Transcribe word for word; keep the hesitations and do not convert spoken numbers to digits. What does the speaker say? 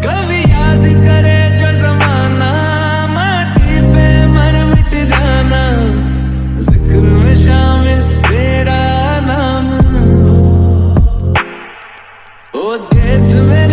कभी याद करे जो जमाना, माटी पे मर मिट जाना, जिक्र में शामिल तेरा नाम। ओ देश में